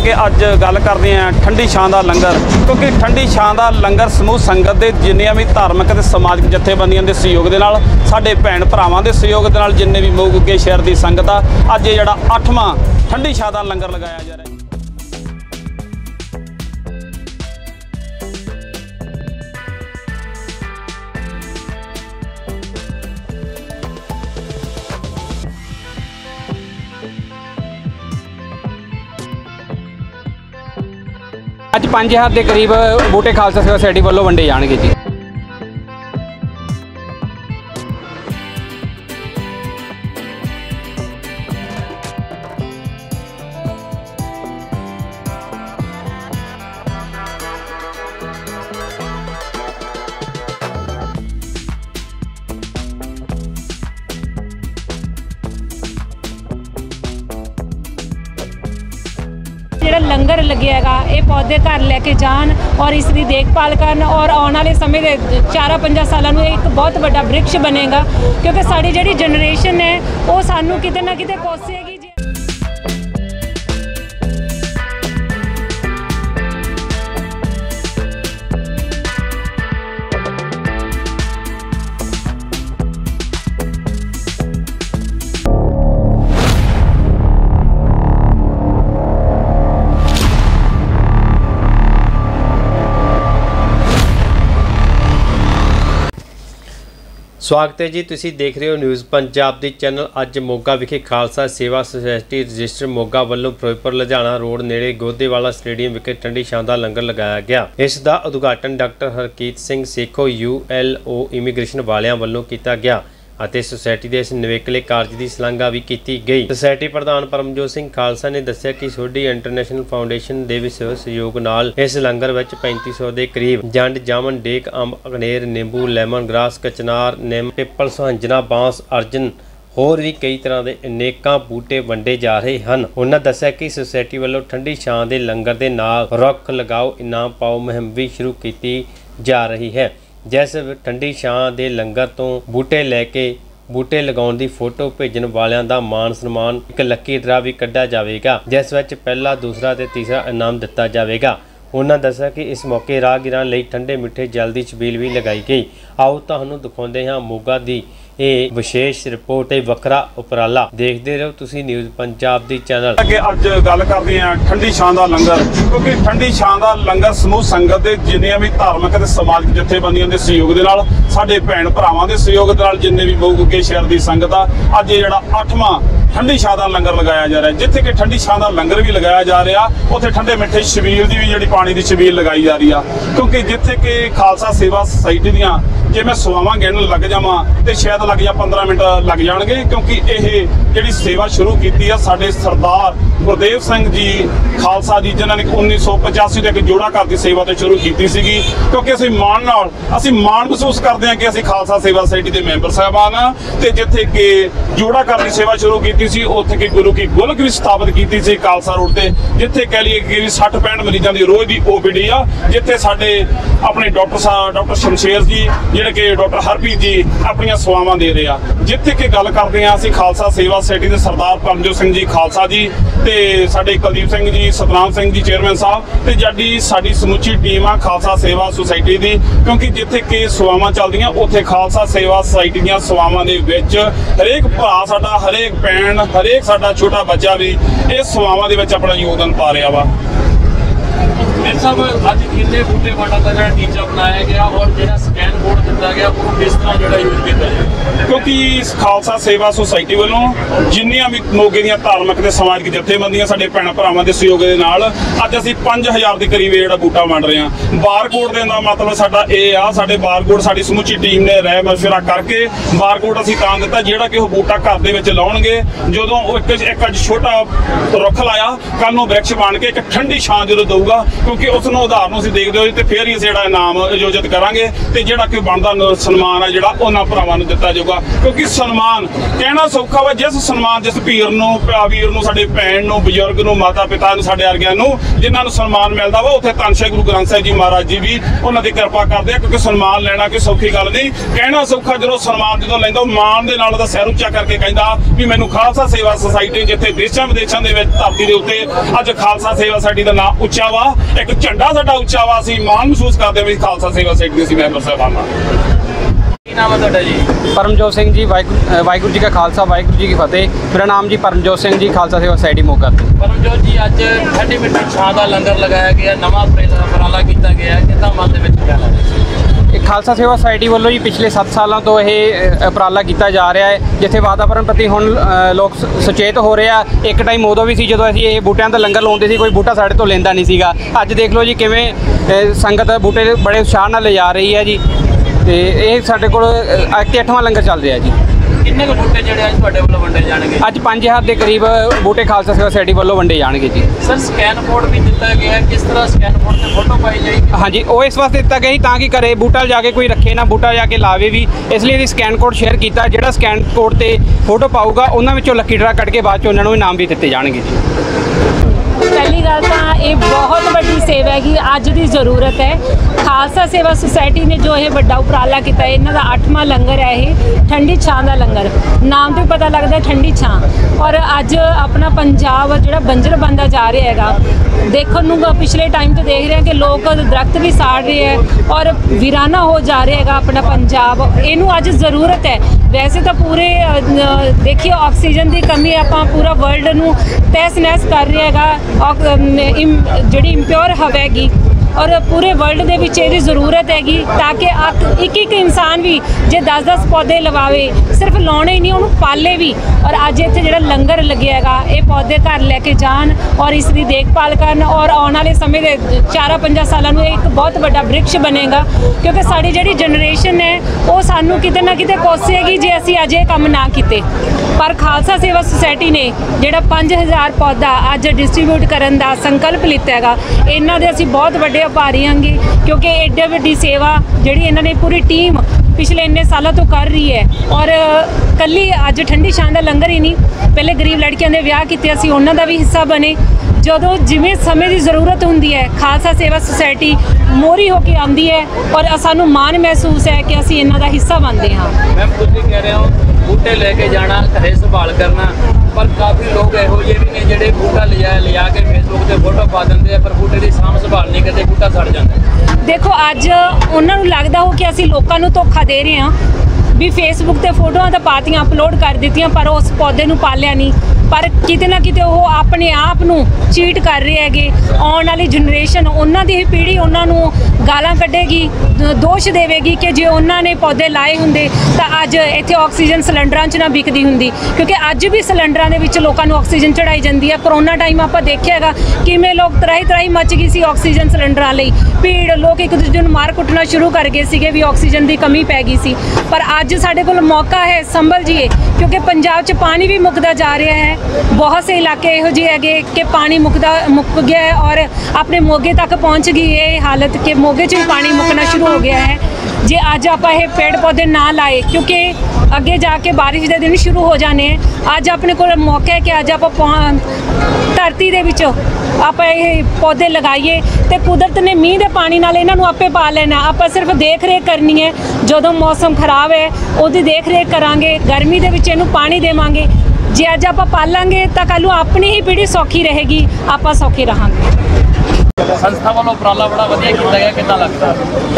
कि अज गल करते हैं ठंडी छां दा लंगर, क्योंकि ठंडी छां दा लंगर समूह संगत के जिन्नियां भी धार्मिक ते समाजिक जथेबंदियों के सहयोग के नाल, साडे भैन भरावां के सहयोग के नाल जिन्ने भी मोगे शहर की संगत आ, अज ये जिहड़ा 8वां ठंडी छां दा लंगर लगाया जा रहा है। अज 5000 के करीब बूटे खालसा सेवा सोसाइटी वालों वंडे जाएंगे जी। ਜਿਹੜਾ ਲੰਗਰ ਲੱਗਿਆ ਹੈਗਾ ਇਹ ਪੌਦੇ ਘਰ ਲੈ ਕੇ ਜਾਣ ਔਰ ਇਸ ਦੀ ਦੇਖਭਾਲ ਕਰਨ ਔਰ ਆਉਣ ਵਾਲੇ ਸਮੇਂ ਦੇ 4-5 ਸਾਲਾਂ ਨੂੰ ਇਹ ਇੱਕ ਬਹੁਤ ਵੱਡਾ ਬ੍ਰਿਕਸ਼ ਬਣੇਗਾ, ਕਿਉਂਕਿ ਸਾਡੀ ਜਿਹੜੀ ਜਨਰੇਸ਼ਨ ਹੈ ਉਹ ਸਾਨੂੰ ਕਿਤੇ ਨਾ ਕਿਤੇ ਕੋਸੇਗੀ। स्वागत है जी, तुसी देख रहे हो न्यूज़ पंजाब दी चैनल। अज मोगा विखे खालसा सेवा सोसाइटी रजिस्टर मोगा वालों फिरोजपुर लुधियाना रोड नेड़े गोदेवाला स्टेडियम विखे ठंडी छां दा लंगर लगाया गया। इस दा उद्घाटन doctor Harkeet Singh Sekhon ULO immigration वालियां वालों किया गया ਅਤੇ सोसाइटी के इस निवेकले कार्य की सलाघा भी की गई। सोसाइटी प्रधान परमजोत सिंह खालसा ने दस्सिया कि सोढी इंटरनेशनल फाउंडेशन के सहयोग नाल इस लंगर में 3500 के करीब जंड जामन डेक अंब अगनेर नींबू लैमन ग्रास कचनार निम पिपल सुहंजना बांस अर्जन होर भी कई तरह के अनेकों बूटे वंडे जा रहे हैं। उन्होंने दस्सिया कि सोसाइटी वालों ठंडी छां के लंगर के नाल रुख लगाओ इनाम पाओ मुहिम भी शुरू की जा रही है, जिस ठंडी छां दे लंगर तो बूटे लैके बूटे लगाउण दी फोटो भेजण वालियां दा मान सन्मान एक लक्की ड्रा भी कढ़ा जाएगा, जिस विच पहला दूसरा ते तीसरा इनाम दिता जाएगा। उन्होंने दस्सिया कि इस मौके राहगीरां लई ठंडे मिठे जल दी छबील भी लगाई गई। आओ तुहानूं दिखाउंदे हां मोगा दी ਇਹ विशेष रिपोर्ट ਤੇ ਵੱਖਰਾ ਉਪਰਾਲਾ। देखते रहो तुसी न्यूज़ पंजाब दी चैनल। कि अज गल करते हैं ठंडी छां दा लंगर, क्योंकि ठंडी छां दा लंगर समूह संगत के जिन्नियां भी धार्मिक ते समाजिक जथेबंदियों के सहयोग के नाल, साडे भैन भरावां के सहयोग के नाल जिन्ने भी मोगे शहर की संगत आ, अज ये जिहड़ा 8वां ठंडी छां दा लंगर लगाया जा रहा है। जिथे कि ठंडी छां दा लंगर भी लगाया जा रहा, उत्थे ठंडे मिठे छबील की भी जिहड़ी पानी की छबील लगाई जा रही है, क्योंकि जिथे कि खालसा सेवा सोसाइटी दीआं जे मैं सवावां गिणन लग जावां तो शायद लग जा 15 मिनट लग जाणगे, क्योंकि यह जिहड़ी सेवा शुरू की है साडे सरदार गुरदेव सिंह जी खालसा जी, जिन्होंने 1985 एक जोड़ा घर की सेवा तो शुरू की सीगी। क्योंकि असीं मान महसूस करते हैं कि असीं खालसा सेवा सोसाइटी के मैंबर साहबान हाँ, तो जिथे कि जोड़ा घर की सेवा शुरू की सी, उत्थे कि गुरु की गोलक भी स्थापित की सी खालसा रोड से, जिथे कह लीए कि 60-65 मरीजों की रोज़ की OPD आ, जिथे साडे अपने डॉक्टर शमशेर जी जिहड़े कि डॉक्टर हरप्रीत जी अपनी सेवावां दे रहे हैं। जिथे कि गल करते हैं असीं खालसा सेवा सोसाइटी के सरदार परमजोत सिंह जी खालसा जी ते साडे कुलदीप सिंह जी सतनाम सिंह जी चेयरमैन साहब ते जड़ी साडी समूची टीम आ खालसा सेवा सोसाइटी दी, क्योंकि जिथे कि सेवावां चलदियां उत्थे खालसा सेवा सोसाइटी दीआं सेवावां दे विच हरेक भरा साडा हरेक भैन हरेक साडा छोटा बच्चा भी इस सेवावां दे विच अपना योगदान पा रहा वा। सब अज किन्ने बूटे वंडण का टीचा बनाया गया और जो स्कैन बोर्ड दिता गया वो किस तरह जो यूज किया जाए, क्योंकि खालसा सेवा सोसाइटी वालों जिन्नियां भी मोगे दीआं धार्मिक ते समाजिक जथेबंदियां साडे भैन भरावां दे सहयोग दे नाल अज असीं 5000 के करीब जिहड़ा बूटा वंड रहे हैं। बारकोड देण दा मतलब साडा इह आ, साडे बारकोड साडी समूची टीम ने राय मशवरा करके बारकोड असीं तां दित्ता जिहड़ा कि ओह बूटा घर दे विच लाउणगे, जदों एक छोटा रुख लाया कल नूं वृक्ष बण के एक ठंडी छां जदों दਊਗਾ। ਕਿਉਂਕਿ ਉਸ ਨੂੰ ਆਧਾਰ ਨੂੰ ਅਸੀਂ ਦੇਖਦੇ ਹੋਏ ਤੇ ਫਿਰ ਹੀ ਜਿਹੜਾ ਇਨਾਮ ਆਯੋਜਿਤ ਕਰਾਂਗੇ ਤੇ ਜਿਹੜਾ ਕਿ ਬਣਦਾ ਸਨਮਾਨ ਆ ਜਿਹੜਾ ਉਹਨਾਂ ਭਰਾਵਾਂ ਨੂੰ ਦਿੱਤਾ ਜਾਊਗਾ। ਕਿਉਂਕਿ ਸਨਮਾਨ ਕਹਿਣਾ ਸੌਖਾ ਵਾ, ਜਿਸ ਸਨਮਾਨ ਜਿਸ ਵੀਰ ਨੂੰ ਸਾਡੇ ਭੈਣ ਨੂੰ ਬਜ਼ੁਰਗ ਨੂੰ ਮਾਤਾ ਪਿਤਾ ਨੂੰ ਸਾਡੇ ਵਰਗਿਆਂ ਨੂੰ ਜਿਨ੍ਹਾਂ ਨੂੰ ਸਨਮਾਨ ਮਿਲਦਾ ਵਾ ਉੱਥੇ ਧੰਨ ਸ਼੍ਰੀ ਗੁਰੂ ਗ੍ਰੰਥ ਸਾਹਿਬ ਜੀ ਮਹਾਰਾਜ ਜੀ ਵੀ ਉਹਨਾਂ ਦੀ ਕਿਰਪਾ ਕਰਦੇ ਆ। ਕਿਉਂਕਿ ਸਨਮਾਨ ਲੈਣਾ ਕੋਈ ਸੌਖੀ ਗੱਲ ਨਹੀਂ, ਕਹਿਣਾ ਸੌਖਾ ਜਦੋਂ ਸਨਮਾਨ ਜਦੋਂ ਲੈਂਦਾ ਮਾਣ ਦੇ ਨਾਲ ਉਹਦਾ ਸਿਰ ਉੱਚਾ ਕਰਕੇ ਕਹਿੰਦਾ ਵੀ ਮੈਨੂੰ ਖਾਲਸਾ ਸੇਵਾ ਸੁਸਾਇਟੀ ਜਿੱਥੇ ਦੇਸ਼ਾਂ ਵਿਦੇਸ਼ਾਂ ਦੇ ਵਿੱਚ ਧਰਤੀ ਦੇ ਉੱਤੇ ਅੱਜ ਖਾਲਸਾ ਸੇਵਾ ਸੁਸਾਇਟੀ ਦਾ ਨਾਮ ਉੱਚਾ ਵਾ, ਇੱਕ ਝੰਡਾ ਸਾਡਾ ਉੱਚਾ ਵਾ, ਅਸੀਂ ਮਾਣ ਮਹਿਸੂਸ ਕਰਦੇ ਵੀ ਖਾਲਸਾ ਸੇਵਾ ਸੁਸਾਇਟੀ ਦੇ ਅਸੀਂ ਮੈਂਬਰ ਸਾਹਿਬਾਨ ਆ। ਕੀ ਨਾਮ ਹੈ ਤੁਹਾਡਾ ਜੀ? ਪਰਮਜੋਤ ਸਿੰਘ ਜੀ। ਵਾਹਿਗੁਰੂ ਜੀ ਕਾ ਖਾਲਸਾ, ਵਾਹਿਗੁਰੂ ਜੀ ਕੀ ਫਤਿਹ। ਮੇਰਾ ਨਾਮ ਜੀ ਪਰਮਜੋਤ ਸਿੰਘ ਜੀ, ਖਾਲਸਾ ਸੇਵਾ ਸੁਸਾਇਟੀ ਮੋਗਾ ਤੋਂ। ਪਰਮਜੋਤ ਜੀ, ਅੱਜ ਠੰਡੀ ਮਿੱਠੀ ਛਾਂ ਦਾ ਲੰਗਰ ਲਗਾਇਆ ਗਿਆ, ਨਵਾਂ ਉਪਰਾਲਾ ਕੀਤਾ ਗਿਆ, ਕਿੱਦਾਂ ਮਨ ਦੇ ਵਿੱਚ ਖਿਆਲ ਆਇਆ? ਇਹ ਖਾਲਸਾ ਸੇਵਾ ਸੁਸਾਇਟੀ ਵੱਲੋਂ ਜੀ ਪਿਛਲੇ 7 ਸਾਲਾਂ ਤੋਂ ਇਹ ਉਪਰਾਲਾ ਕੀਤਾ ਜਾ ਰਿਹਾ ਹੈ, ਜਿੱਥੇ ਵਾਤਾਵਰਣ ਪ੍ਰਤੀ ਹੁਣ ਲੋਕ ਸੁਚੇਤ ਹੋ ਰਹੇ ਆ। ਇੱਕ ਟਾਈਮ ਉਦੋਂ ਵੀ ਸੀ ਜਦੋਂ ਅਸੀਂ ਇਹ ਬੂਟਿਆਂ ਦਾ ਲੰਗਰ ਲਾਉਂਦੇ ਸੀ, ਕੋਈ ਬੂਟਾ ਸਾਡੇ ਤੋਂ ਲੈਂਦਾ ਨਹੀਂ ਸੀਗਾ। ਅੱਜ ਦੇਖ ਲਓ ਜੀ ਕਿਵੇਂ ਸੰਗਤ ਬੂਟੇ ਬੜੇ ਉਤਸ਼ਾਹ ਨਾਲ ਲਿਜਾ ਰਹੀ ਹੈ ਜੀ, ਤੇ ਇਹ ਸਾਡੇ ਕੋਲ 8ਵਾਂ ਲੰਗਰ ਚੱਲ ਰਿਹਾ ਜੀ। ਕਿੰਨੇ ਕੁ ਬੂਟੇ ਜਿਹੜੇ ਅੱਜ ਤੁਹਾਡੇ ਵੱਲੋਂ ਵੰਡੇ ਜਾਣਗੇ? ਅੱਜ 5000 ਦੇ ਕਰੀਬ ਬੂਟੇ ਖਾਲਸਾ ਸੇਵਾ ਸੁਸਾਇਟੀ ਵੱਲੋਂ ਵੰਡੇ ਜਾਣਗੇ ਜੀ। ਸਰ, ਸਕੈਨ ਕੋਡ ਵੀ ਦਿੱਤਾ ਗਿਆ, ਕਿਸ ਤਰ੍ਹਾਂ ਸਕੈਨ ਕੋਡ ਤੇ ਫੋਟੋ ਪਾਈ ਜਾਏਗੀ? ਹਾਂਜੀ, ਉਹ ਇਸ ਵਾਸਤੇ ਦਿੱਤਾ ਗਿਆ ਸੀ ਤਾਂ ਕਿ ਘਰੇ ਬੂਟਾ ਜਾ ਕੇ ਕੋਈ ਰੱਖੇ ਨਾ, ਬੂਟਾ ਜਾ ਕੇ ਲਾਵੇ ਵੀ, ਇਸ ਲਈ ਅਸੀਂ ਸਕੈਨ ਕੋਡ ਸ਼ੇਅਰ ਕੀਤਾ। ਜਿਹੜਾ ਸਕੈਨ ਕੋਡ ਤੇ ਫੋਟੋ ਪਾਊਗਾ ਉਹਨਾਂ ਵਿੱਚੋਂ ਲੱਕੀ ਡਰਾ ਕੱਢ ਕੇ ਬਾਅਦ 'ਚ ਉਹਨਾਂ ਨੂੰ ਇਨਾਮ ਵੀ ਦਿੱਤੇ ਜਾਣਗੇ ਜੀ। ਪਹਿਲੀ ਗੱਲ ਤਾਂ ਇਹ ਬਹੁਤ ਵੱਡੀ ਸੇਵਾ ਹੈਗੀ, ਅੱਜ ਦੀ ਜ਼ਰੂਰਤ ਹੈ। ਖਾਲਸਾ ਸੇਵਾ ਸੁਸਾਇਟੀ ਨੇ ਜੋ ਇਹ ਵੱਡਾ ਉਪਰਾਲਾ ਕੀਤਾ, ਇਹਨਾਂ ਦਾ 8ਵਾਂ ਲੰਗਰ ਹੈ ਇਹ ਠੰਡੀ ਛਾਂ ਦਾ ਲੰਗਰ। ਨਾਮ ਤੋਂ ਪਤਾ ਲੱਗਦਾ ਠੰਡੀ ਛਾਂ। ਔਰ ਅੱਜ ਆਪਣਾ ਪੰਜਾਬ ਜਿਹੜਾ ਬੰਜਰ ਬਣਦਾ ਜਾ ਰਿਹਾ ਹੈਗਾ, ਦੇਖਣ ਨੂੰ ਪਿਛਲੇ ਟਾਈਮ ਤੋਂ ਦੇਖ ਰਹੇ ਹਾਂ ਕਿ ਲੋਕ ਦਰਖਤ ਵੀ ਸਾੜ ਰਹੇ ਹੈ ਔਰ ਵੀਰਾਨਾ ਹੋ ਜਾ ਰਿਹਾ ਹੈਗਾ ਆਪਣਾ ਪੰਜਾਬ। ਇਹਨੂੰ ਅੱਜ ਜ਼ਰੂਰਤ ਹੈ। ਵੈਸੇ ਤਾਂ ਪੂਰੇ ਦੇਖੀਏ ਆਕਸੀਜਨ ਦੀ ਕਮੀ ਆਪਾਂ ਪੂਰਾ ਵਰਲਡ ਨੂੰ ਤਹਿਸ ਨਹਿਸ ਕਰ ਰਿਹਾ ਹੈਗਾ, ਜਿਹੜੀ ਇੰਪਿਓਰ ਹਵਾ ਹੈਗੀ ਔਰ ਪੂਰੇ ਵਰਲਡ ਦੇ ਵਿੱਚ ਇਹਦੀ ਜ਼ਰੂਰਤ ਹੈਗੀ ਤਾਂ ਕਿ ਇੱਕ ਇਨਸਾਨ ਵੀ ਜੇ 10-10 ਪੌਦੇ ਲਗਾਵੇ, ਸਿਰਫ ਲਾਉਣੇ ਹੀ ਨਹੀਂ ਉਹਨੂੰ ਪਾਲੇ ਵੀ। ਔਰ ਅੱਜ ਇੱਥੇ ਜਿਹੜਾ ਲੰਗਰ ਲੱਗਿਆ ਹੈਗਾ ਇਹ ਪੌਦੇ ਘਰ ਲੈ ਕੇ ਜਾਣ ਔਰ ਇਸ ਦੀ ਦੇਖਭਾਲ ਕਰਨ ਔਰ ਆਉਣ ਵਾਲੇ ਸਮੇਂ ਦੇ 4-5 ਸਾਲਾਂ ਨੂੰ ਇਹ ਇੱਕ ਬਹੁਤ ਵੱਡਾ ਬ੍ਰਿਕਸ਼ ਬਣੇਗਾ। ਕਿਉਂਕਿ ਸਾਡੀ ਜਿਹੜੀ ਜਨਰੇਸ਼ਨ ਹੈ ਉਹ ਸਾਨੂੰ ਕਿਤੇ ਨਾ ਕਿਤੇ ਕੋਸੇਗੀ ਜੇ ਅਸੀਂ ਅੱਜ ਇਹ ਕੰਮ ਨਾ ਕੀਤੇ। ਪਰ ਖਾਲਸਾ ਸੇਵਾ ਸੁਸਾਇਟੀ ਨੇ ਜਿਹੜਾ 5000 ਪੌਦਾ ਅੱਜ ਡਿਸਟ੍ਰੀਬਿਊਟ ਕਰਨ ਦਾ ਸੰਕਲਪ ਲਿੱਤਾ ਹੈਗਾ, ਇਹਨਾਂ ਦੇ ਅਸੀਂ ਬਹੁਤ ਵੱਡੇ ਆਭਾਰੀ ਹਾਂਗੇ। ਕਿਉਂਕਿ ਐਡੀ ਵੱਡੀ ਸੇਵਾ ਜਿਹੜੀ ਇਹਨਾਂ ਨੇ ਪੂਰੀ ਟੀਮ ਪਿਛਲੇ ਇੰਨੇ ਸਾਲਾਂ ਤੋਂ ਕਰ ਰਹੀ ਹੈ। ਔਰ ਕੱਲੀ ਅੱਜ ਠੰਡੀ ਛਾਂ ਦਾ ਲੰਗਰ ਹੀ ਨਹੀਂ, ਪਹਿਲੇ ਗਰੀਬ ਲੜਕੀਆਂ ਦੇ ਵਿਆਹ ਕੀਤੇ ਅਸੀਂ ਉਹਨਾਂ ਦਾ ਵੀ ਹਿੱਸਾ ਬਣੇ। ਜਦੋਂ ਜਿਵੇਂ ਸਮੇਂ ਦੀ ਜ਼ਰੂਰਤ ਹੁੰਦੀ ਹੈ ਖਾਲਸਾ ਸੇਵਾ ਸੁਸਾਇਟੀ ਮੋਹਰੀ ਹੋ ਕੇ ਆਉਂਦੀ ਹੈ ਔਰ ਸਾਨੂੰ ਮਾਣ ਮਹਿਸੂਸ ਹੈ ਕਿ ਅਸੀਂ ਇਹਨਾਂ ਦਾ ਹਿੱਸਾ ਬਣਦੇ ਹਾਂ। ਮੈਮ, ਤੁਸੀਂ ਕਹਿ ਰਹੇ ਹੋ ਬੂਟੇ ਲੈ ਕੇ ਜਾਣਾ, ਘਰੇ ਸੰਭਾਲ ਕਰਨਾ, ਪਰ ਕਾਫੀ ਲੋਕ ਇਹੋ ਜਿਹੇ ਵੀ ਨੇ ਜਿਹੜੇ ਬੂਟਾ ਲਿਆ ਕੇ ਫੇਸਬੁੱਕ ਤੇ ਫੋਟੋ ਪਾ ਦਿੰਦੇ ਆ, ਪਰ ਬੂਟੇ ਦੀ ਸਾਂਭ ਸੰਭਾਲ ਨਹੀਂ ਕਰਦੇ, ਬੂਟਾ ਸੜ ਜਾਂਦਾ। ਦੇਖੋ, ਅੱਜ ਉਹਨਾਂ ਨੂੰ ਲੱਗਦਾ ਹੋ ਕਿ ਅਸੀਂ ਲੋਕਾਂ ਨੂੰ ਧੋਖਾ ਦੇ ਰਹੇ ਹਾਂ ਵੀ ਫੇਸਬੁੱਕ ਤੇ ਫੋਟੋਆਂ ਤਾਂ ਪਾਤੀਆਂ, ਅਪਲੋਡ ਕਰ ਦਿੱਤੀਆਂ, ਪਰ ਉਸ ਪੌਦੇ ਨੂੰ ਪਾਲਿਆ ਨਹੀਂ। ਪਰ ਕਿਤੇ ਨਾ ਕਿਤੇ ਉਹ ਆਪਣੇ ਆਪ ਨੂੰ ਚੀਟ ਕਰ ਰਹੇ ਹੈਗੇ। ਆਉਣ ਵਾਲੀ ਜਨਰੇਸ਼ਨ, ਉਹਨਾਂ ਦੀ ਹੀ ਪੀੜ੍ਹੀ ਉਹਨਾਂ ਨੂੰ ਗਾਲਾਂ ਕੱਢੇਗੀ, ਦੋਸ਼ ਦੇਵੇਗੀ ਕਿ ਜੇ ਉਹਨਾਂ ਨੇ ਪੌਦੇ ਲਾਏ ਹੁੰਦੇ ਤਾਂ ਅੱਜ ਇੱਥੇ ਆਕਸੀਜਨ ਸਿਲੰਡਰਾਂ 'ਚ ਨਾ ਵਿਕਦੀ ਹੁੰਦੀ। ਕਿਉਂਕਿ ਅੱਜ ਵੀ ਸਿਲੰਡਰਾਂ ਦੇ ਵਿੱਚ ਲੋਕਾਂ ਨੂੰ ਆਕਸੀਜਨ ਚੜਾਈ ਜਾਂਦੀ ਹੈ। ਕਰੋਨਾ ਟਾਈਮ ਆਪਾਂ ਦੇਖਿਆ ਹੈਗਾ ਕਿਵੇਂ ਲੋਕ ਤਰਾਈ ਮੱਚ ਗਈ ਸੀ ਆਕਸੀਜਨ ਸਿਲੰਡਰਾਂ ਲਈ, ਭੀੜ, ਲੋਕ ਇੱਕ ਦੂਜੇ ਨੂੰ ਮਾਰ ਕੁੱਟਣਾ ਸ਼ੁਰੂ ਕਰ ਗਏ ਸੀਗੇ ਵੀ ਆਕਸੀਜਨ ਦੀ ਕਮੀ ਪੈ ਗਈ ਸੀ। ਪਰ ਅੱਜ ਸਾਡੇ ਕੋਲ ਮੌਕਾ ਹੈ, ਸੰਭਲ ਜੀਏ, ਕਿਉਂਕਿ ਪੰਜਾਬ 'ਚ ਪਾਣੀ ਵੀ ਮੁੱਕਦਾ ਜਾ ਰਿਹਾ ਹੈ। ਬਹੁਤ ਸੇ ਇਲਾਕੇ ਇਹੋ ਜਿਹੇ ਹੈਗੇ ਕਿ ਪਾਣੀ ਮੁੱਕ ਗਿਆ ਹੈ ਔਰ ਆਪਣੇ ਮੋਗੇ ਤੱਕ ਪਹੁੰਚ ਗਈ ਇਹ ਹਾਲਤ ਕਿ ਮੋਗੇ 'ਚ ਵੀ ਪਾਣੀ ਮੁੱਕਣਾ ਸ਼ੁਰੂ ਹੋ ਗਿਆ ਹੈ। ਜੇ ਅੱਜ ਆਪਾਂ ਇਹ ਪੇੜ ਪੌਦੇ ਨਾ ਲਾਏ, ਕਿਉਂਕਿ ਅੱਗੇ ਜਾ ਕੇ ਬਾਰਿਸ਼ ਦੇ ਦਿਨ ਸ਼ੁਰੂ ਹੋ ਜਾਣੇ ਹੈ, ਅੱਜ ਆਪਣੇ ਕੋਲ ਮੌਕਾ ਹੈ ਕਿ ਅੱਜ ਆਪਾਂ ਧਰਤੀ ਦੇ ਵਿੱਚ ਆਪਾਂ ਇਹ ਪੌਦੇ ਲਗਾਈਏ ਤੇ ਕੁਦਰਤ ਨੇ ਮੀਂਹ ਦੇ ਪਾਣੀ ਨਾਲ ਇਹਨਾਂ ਨੂੰ ਆਪੇ ਪਾ ਲੈਣਾ। ਆਪਾਂ ਸਿਰਫ ਦੇਖ ਰੇਖ ਕਰਨੀ ਹੈ। ਜਦੋਂ ਮੌਸਮ ਖਰਾਬ ਹੈ ਉਹਦੀ ਦੇਖ ਰੇਖ ਕਰਾਂਗੇ, ਗਰਮੀ ਦੇ ਵਿੱਚ ਇਹਨੂੰ ਪਾਣੀ ਦੇਵਾਂਗੇ। ਜੇ ਅੱਜ ਆਪਾਂ ਪਾਲਾਂਗੇ ਤਾਂ ਕੱਲ੍ਹ ਨੂੰ ਆਪਣੀ ਹੀ ਪੀੜ੍ਹੀ ਸੌਖੀ ਰਹੇਗੀ, ਆਪਾਂ ਸੌਖੇ ਰਹਾਂਗੇ। ਸੰਸਥਾ ਵੱਲੋਂ ਉਪਰਾਲਾ ਬੜਾ ਵਧੀਆ ਕੀਤਾ ਗਿਆ, ਕਿੱਦਾਂ ਲੱਗਦਾ?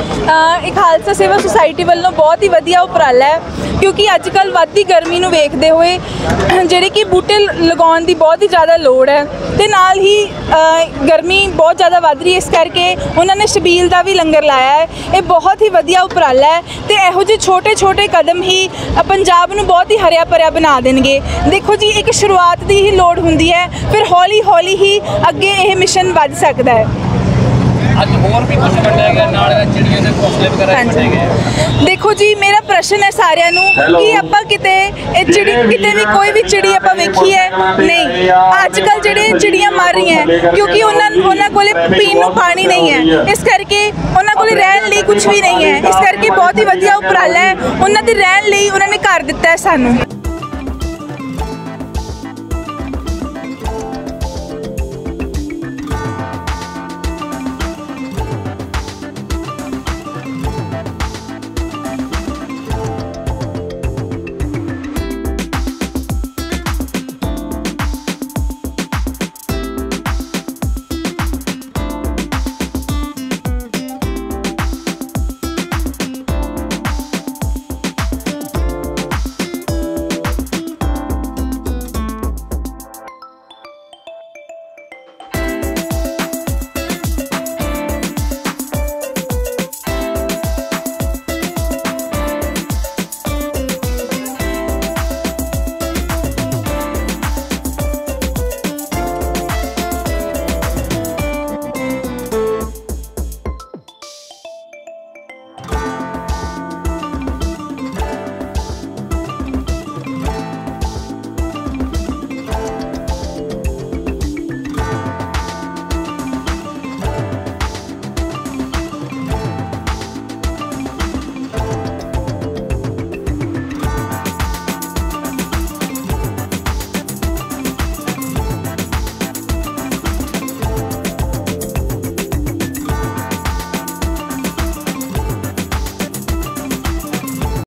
ਇਹ ਖਾਲਸਾ ਸੇਵਾ ਸੁਸਾਇਟੀ ਵੱਲੋਂ ਬਹੁਤ ਹੀ ਵਧੀਆ ਉਪਰਾਲਾ ਹੈ, ਕਿਉਂਕਿ ਅੱਜ ਕੱਲ੍ਹ ਵੱਧਦੀ ਗਰਮੀ ਨੂੰ ਵੇਖਦੇ ਹੋਏ ਜਿਹੜੇ ਕਿ ਬੂਟੇ ਲਗਾਉਣ ਦੀ ਬਹੁਤ ਹੀ ਜ਼ਿਆਦਾ ਲੋੜ ਹੈ ਤੇ ਨਾਲ ਹੀ ਗਰਮੀ ਬਹੁਤ ਜ਼ਿਆਦਾ ਵੱਧ ਰਹੀ ਹੈ, ਇਸ ਕਰਕੇ ਉਹਨਾਂ ਨੇ ਛਬੀਲ ਦਾ ਵੀ ਲੰਗਰ ਲਾਇਆ ਹੈ। ਇਹ ਬਹੁਤ ਹੀ ਵਧੀਆ ਉਪਰਾਲਾ ਹੈ ਤੇ ਇਹੋ ਜਿਹੇ ਛੋਟੇ ਕਦਮ ਹੀ ਪੰਜਾਬ ਨੂੰ ਬਹੁਤ ਹੀ ਹਰਿਆ ਭਰਿਆ ਬਣਾ ਦੇਣਗੇ। ਦੇਖੋ ਜੀ, ਇੱਕ ਸ਼ੁਰੂਆਤ ਦੀ ਹੀ ਲੋੜ ਹੁੰਦੀ ਹੈ, ਫਿਰ ਹੌਲੀ ਹੌਲੀ ਹੀ ਅੱਗੇ ਇਹ ਮਿਸ਼ਨ ਵੱਧ ਸਕਦਾ ਹੈ। ਅੱਜ ਹੋਰ ਵੀ ਕੁਝ ਵੰਡਿਆ ਗਿਆ ਨਾਲ ਚਿੜੀਆਂ ਦੇ ਘੋਂਸਲੇ ਵਗੈਰਾ ਵੀ ਵੰਡੇ ਗਏ। ਦੇਖੋ ਜੀ, ਮੇਰਾ ਪ੍ਰਸ਼ਨ ਹੈ ਸਾਰਿਆਂ ਨੂੰ ਕਿ ਆਪਾਂ ਕਿਤੇ ਇਹ ਚਿੜੀ ਕਿਤੇ ਵੀ ਕੋਈ ਵੀ ਚਿੜੀ ਆਪਾਂ ਵੇਖੀ ਹੈ? ਨਹੀਂ। ਅੱਜ ਕੱਲ ਜਿਹੜੇ ਚਿੜੀਆਂ ਮਰ ਰਹੀਆਂ ਕਿਉਂਕਿ ਉਹਨਾਂ ਕੋਲੇ ਪੀਣ ਨੂੰ ਪਾਣੀ ਨਹੀਂ ਹੈ, ਇਸ ਕਰਕੇ ਉਹਨਾਂ ਕੋਲੇ ਰਹਿਣ ਲਈ ਕੁਝ ਵੀ ਨਹੀਂ ਹੈ। ਇਸ ਕਰਕੇ ਬਹੁਤ ਹੀ ਵਧੀਆ ਉਪਰਾਲਾ ਹੈ, ਉਹਨਾਂ ਦੇ ਰਹਿਣ ਲਈ ਉਹਨਾਂ ਨੇ ਘਰ ਦਿੱਤਾ ਹੈ ਸਾਨੂੰ।